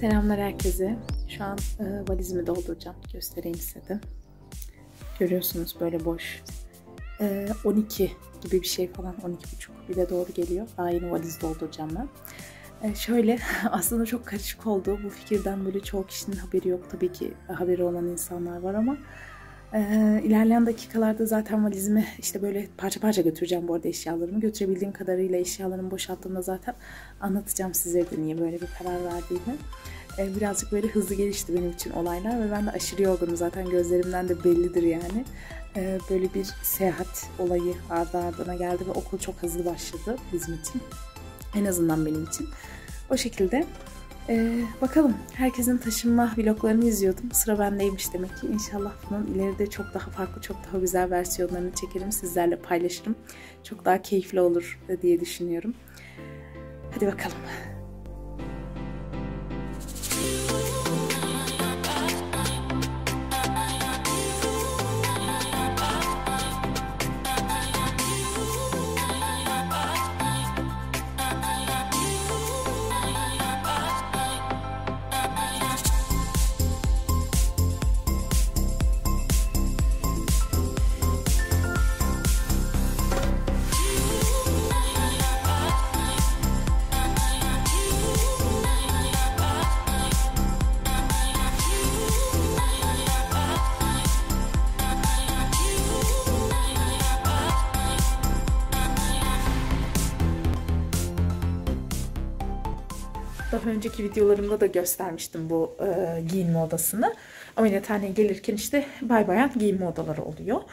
Selamlar herkese. Şu an valizimi dolduracağım. Göstereyim size de. Görüyorsunuz böyle boş. 12 gibi bir şey falan. 12,5 bile doğru geliyor. Daha yeni valiz dolduracağım ben. Şöyle aslında çok karışık oldu. Bu fikirden böyle çoğu kişinin haberi yok. Tabii ki haberi olan insanlar var ama ilerleyen dakikalarda zaten valizimi işte böyle parça parça götüreceğim bu arada eşyalarımı. Götürebildiğim kadarıyla eşyalarımı boşalttığımda zaten anlatacağım size de niye böyle bir karar verdiğimi. Birazcık böyle hızlı gelişti benim için olaylar ve ben de aşırı yorgunum zaten, gözlerimden de bellidir yani. Böyle bir seyahat olayı ardı ardına geldi ve okul çok hızlı başladı bizim için. En azından benim için. O şekilde. Bakalım, herkesin taşınma vloglarını izliyordum. Sıra bendeymiş demek ki. İnşallah bunun ileride çok daha farklı, çok daha güzel versiyonlarını çekerim. Sizlerle paylaşırım. Çok daha keyifli olur diye düşünüyorum. Hadi bakalım. Daha önceki videolarımda da göstermiştim bu giyinme odasını. Ameliyathaneye gelirken işte bayan giyinme odaları oluyor.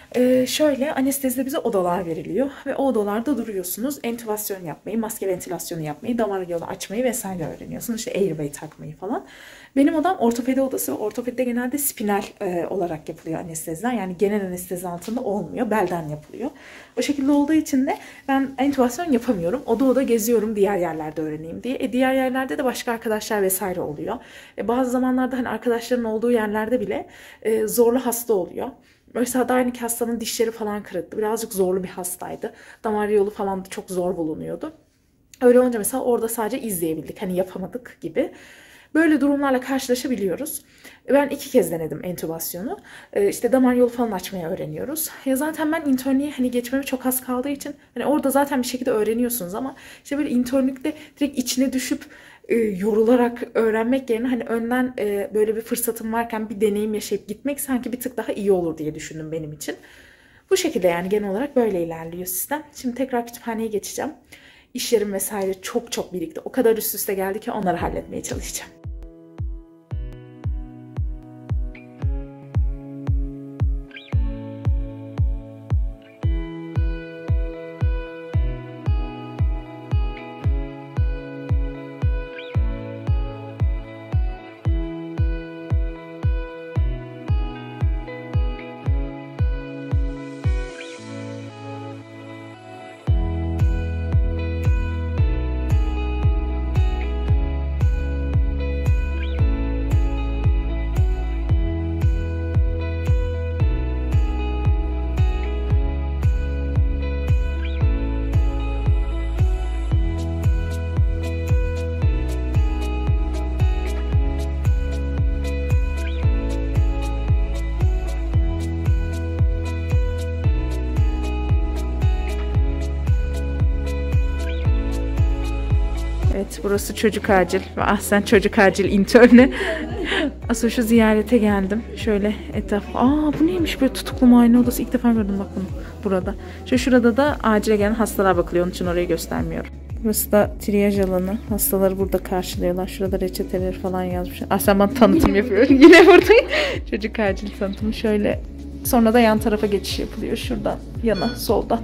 Şöyle anestezide bize odalar veriliyor ve o odalarda duruyorsunuz. Entübasyon yapmayı, maske ventilasyonu yapmayı, damar yolu açmayı vesaire öğreniyorsunuz. İşte airway takmayı falan. Benim odam ortopedi odası ve ortopedide genelde spinal olarak yapılıyor anesteziler. Yani genel anestezi altında olmuyor, belden yapılıyor. O şekilde olduğu için de ben entübasyon yapamıyorum. Oda oda geziyorum diğer yerlerde öğreneyim diye. Diğer yerlerde de başka arkadaşlar vesaire oluyor. Bazı zamanlarda hani arkadaşların olduğu yerlerde bile zorlu hasta oluyor. Mesela daha önceki hastanın dişleri falan kırıktı. Birazcık zorlu bir hastaydı. Damar yolu falan da çok zor bulunuyordu. Öyle olunca mesela orada sadece izleyebildik. Hani yapamadık gibi. Böyle durumlarla karşılaşabiliyoruz. Ben 2 kez denedim entübasyonu. İşte damar yolu falan açmayı öğreniyoruz. Ya zaten ben internliğe hani geçmeme çok az kaldığı için hani orada zaten bir şekilde öğreniyorsunuz ama işte böyle internlikte direkt içine düşüp yorularak öğrenmek yerine hani önden böyle bir fırsatım varken bir deneyim yaşayıp gitmek sanki bir tık daha iyi olur diye düşündüm benim için. Bu şekilde yani genel olarak böyle ilerliyor sistem. Şimdi tekrar kütüphaneye geçeceğim. İşlerim vesaire çok birikti. O kadar üst üste geldi ki onları halletmeye çalışacağım. Evet, burası çocuk acil ve Ahsen çocuk acil internü. Asıl şu ziyarete geldim. Şöyle etraf. Bu neymiş böyle tutuklu muayene odası? İlk defa gördüm bak bunu burada. Şurada da acile gelen hastalar bakılıyor. Onun için orayı göstermiyorum. Burası da triyaj alanı. Hastaları burada karşılıyorlar. Şurada reçeteleri falan yazmış. Ahsen bana tanıtım yapıyor. Yine buradayım. Çocuk acil tanıtımı şöyle. Sonra da yan tarafa geçiş yapılıyor. Şuradan yana soldan.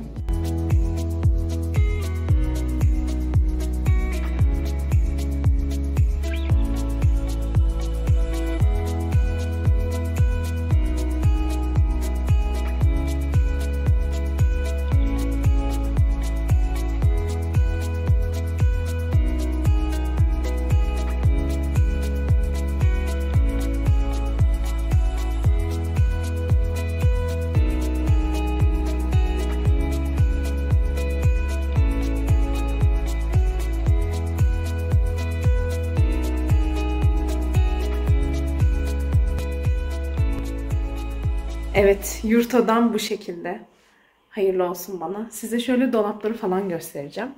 Evet, yurt odam bu şekilde. Hayırlı olsun bana. Size şöyle dolapları falan göstereceğim.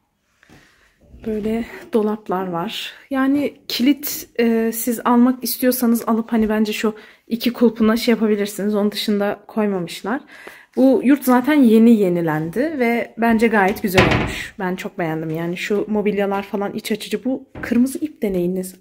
Böyle dolaplar var. Yani kilit siz almak istiyorsanız alıp hani bence şu iki kulpuna şey yapabilirsiniz. Onun dışında koymamışlar. Bu yurt zaten yenilendi ve bence gayet güzel olmuş. Ben çok beğendim. Yani şu mobilyalar falan iç açıcı. Bu kırmızı ip deneyiniz.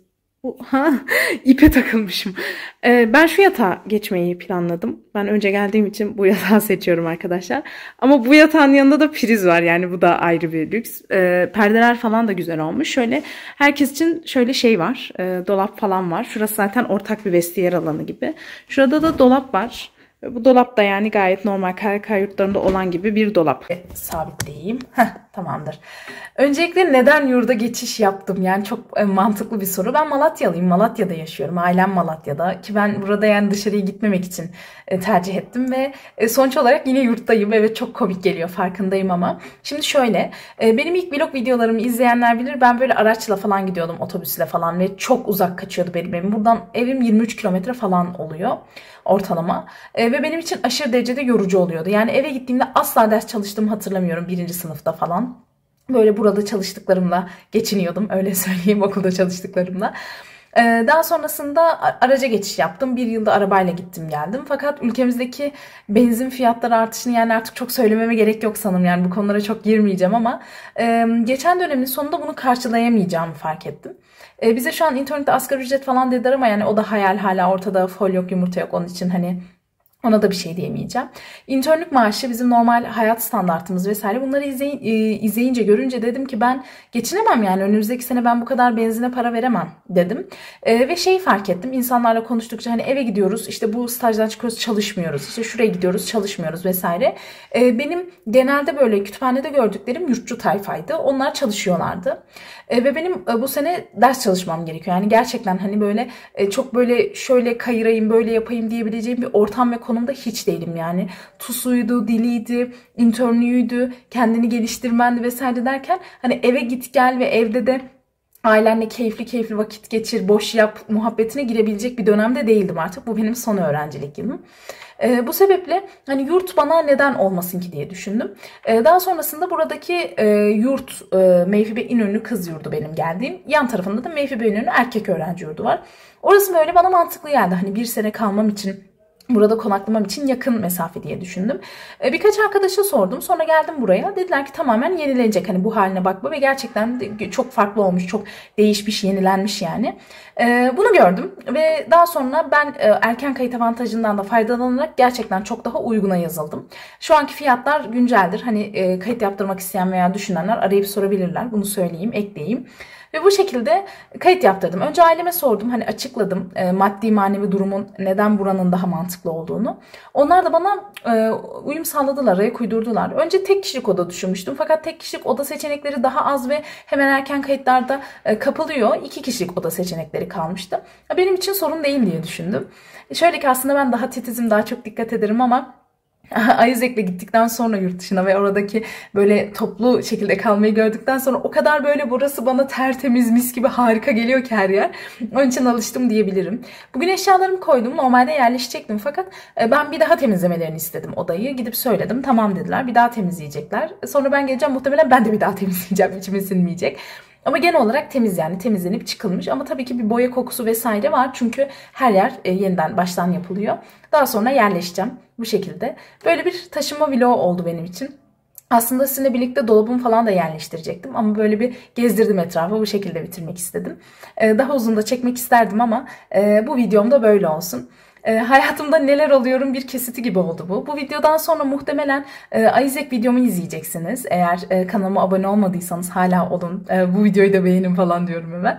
İpe takılmışım. Ben şu yatağa geçmeyi planladım. Ben önce geldiğim için bu yatağı seçiyorum arkadaşlar. Ama bu yatağın yanında da priz var. Yani bu da ayrı bir lüks. Perdeler falan da güzel olmuş. Şöyle herkes için şöyle şey var. Dolap falan var. Şurası zaten ortak bir vestiyer alanı gibi. Şurada da dolap var. Bu dolap da yani gayet normal KYK yurtlarında olan gibi bir dolap. Sabitleyeyim. Tamamdır. Öncelikle neden yurda geçiş yaptım? Yani çok mantıklı bir soru. Ben Malatyalıyım. Malatya'da yaşıyorum. Ailem Malatya'da. Ki ben burada yani dışarıya gitmemek için tercih ettim ve sonuç olarak yine yurttayım. Evet, çok komik geliyor, farkındayım ama. Şimdi şöyle, benim ilk vlog videolarımı izleyenler bilir. Ben böyle araçla falan gidiyordum, otobüsle falan ve çok uzak kaçıyordu benim evim. Buradan evim 23 kilometre falan oluyor ortalama. Ve benim için aşırı derecede yorucu oluyordu. Yani eve gittiğimde asla ders çalıştığımı hatırlamıyorum, birinci sınıfta falan. Böyle burada çalıştıklarımla geçiniyordum, öyle söyleyeyim, okulda çalıştıklarımla. Daha sonrasında araca geçiş yaptım. Bir yılda arabayla gittim geldim. Fakat ülkemizdeki benzin fiyatları artışını yani artık çok söylememe gerek yok sanırım. Yani bu konulara çok girmeyeceğim ama geçen dönemin sonunda bunu karşılayamayacağımı fark ettim. Bize şu an internette asgari ücret falan dediler ama yani o da hayal, hala ortada fol yok yumurta yok, onun için hani ona da bir şey diyemeyeceğim. İnternlük maaşı bizim normal hayat standartımız vesaire, bunları izleyince görünce dedim ki ben geçinemem, yani önümüzdeki sene ben bu kadar benzine para veremem dedim. Ve şeyi fark ettim, insanlarla konuştukça hani eve gidiyoruz, işte bu stajdan çıkıyoruz çalışmıyoruz, işte şuraya gidiyoruz çalışmıyoruz vesaire. Benim genelde böyle kütüphanede gördüklerim yurtçu tayfaydı, onlar çalışıyorlardı. Ve benim bu sene ders çalışmam gerekiyor. Yani gerçekten hani böyle çok böyle şöyle kayırayım böyle yapayım diyebileceğim bir ortam ve konumda hiç değilim yani. TUS'uydu, diliydi, internlüğüydü, kendini geliştirmendi vesaire derken hani eve git gel ve evde de ailenle keyifli vakit geçir, boş yap muhabbetine girebilecek bir dönemde değildim artık. Bu benim son öğrencilik yılım. Bu sebeple hani yurt bana neden olmasın ki diye düşündüm. Daha sonrasında buradaki yurt Meyfibe İnönü kız yurdu benim geldiğim. Yan tarafında da Meyfibe İnönü erkek öğrenci yurdu var. Orası böyle bana mantıklı geldi. Hani bir sene kalmam için, burada konaklamam için yakın mesafe diye düşündüm. Birkaç arkadaşa sordum. Sonra geldim buraya. Dediler ki tamamen yenilenecek. Hani bu haline bakma, ve gerçekten çok farklı olmuş. Çok değişmiş, yenilenmiş yani. Bunu gördüm. Ve daha sonra ben erken kayıt avantajından da faydalanarak gerçekten çok daha uyguna yazıldım. Şu anki fiyatlar günceldir. Hani kayıt yaptırmak isteyen veya düşünenler arayıp sorabilirler. Bunu söyleyeyim, ekleyeyim. Ve bu şekilde kayıt yaptırdım. Önce aileme sordum, hani açıkladım maddi manevi durumun neden buranın daha mantıklı olduğunu. Onlar da bana uyum sağladılar, ayak uydurdular. Önce tek kişilik oda düşünmüştüm, fakat tek kişilik oda seçenekleri daha az ve hemen erken kayıtlarda kapılıyor. 2 kişilik oda seçenekleri kalmıştı. Benim için sorun değil diye düşündüm. Şöyle ki aslında ben daha titizim, daha çok dikkat ederim ama Isaac'le gittikten sonra yurt dışına ve oradaki böyle toplu şekilde kalmayı gördükten sonra o kadar böyle burası bana tertemiz, mis gibi harika geliyor ki her yer. Onun için alıştım diyebilirim. Bugün eşyalarımı koydum. Normalde yerleşecektim fakat ben bir daha temizlemelerini istedim odayı. Gidip söyledim. Tamam dediler. Bir daha temizleyecekler. Sonra ben geleceğim. Muhtemelen ben de bir daha temizleyeceğim. İçime sinmeyecek. Ama genel olarak temiz, yani temizlenip çıkılmış. Ama tabii ki bir boya kokusu vesaire var. Çünkü her yer yeniden baştan yapılıyor. Daha sonra yerleşeceğim bu şekilde. Böyle bir taşınma vlogu oldu benim için. Aslında sizinle birlikte dolabımı falan da yerleştirecektim. Ama böyle bir gezdirdim etrafı. Bu şekilde bitirmek istedim. Daha uzun da çekmek isterdim ama bu videom da böyle olsun. Hayatımda neler oluyorum bir kesiti gibi oldu bu. Bu videodan sonra muhtemelen Isaac videomu izleyeceksiniz. Eğer kanalıma abone olmadıysanız hala olun. Bu videoyu da beğenin falan diyorum hemen.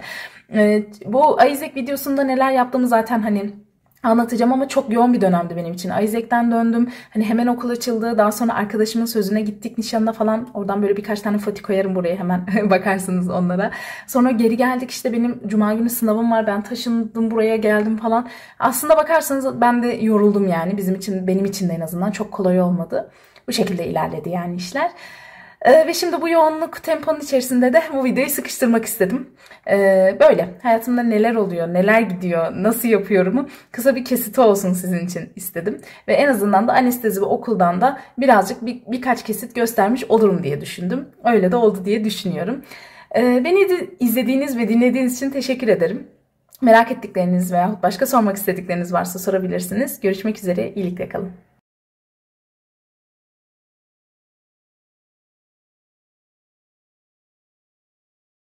Bu Isaac videosunda neler yaptığımı zaten hani anlatacağım ama çok yoğun bir dönemdi benim için. Isaac'ten döndüm. Hani hemen okul açıldı. Daha sonra arkadaşımın sözüne gittik, nişanına falan. Oradan böyle birkaç tane foto koyarım buraya, hemen bakarsınız onlara. Sonra geri geldik, işte benim cuma günü sınavım var. Ben taşındım, buraya geldim falan. Aslında bakarsanız ben de yoruldum yani. Benim için de en azından çok kolay olmadı. Bu şekilde ilerledi yani işler. Ve şimdi bu yoğunluk temponun içerisinde de bu videoyu sıkıştırmak istedim. Böyle hayatımda neler oluyor, neler gidiyor, nasıl yapıyorumu kısa bir kesiti olsun sizin için istedim. Ve en azından da anestezi ve okuldan da birazcık birkaç kesit göstermiş olurum diye düşündüm. Öyle de oldu diye düşünüyorum. Beni izlediğiniz ve dinlediğiniz için teşekkür ederim. Merak ettikleriniz veya başka sormak istedikleriniz varsa sorabilirsiniz. Görüşmek üzere, iyilikle kalın.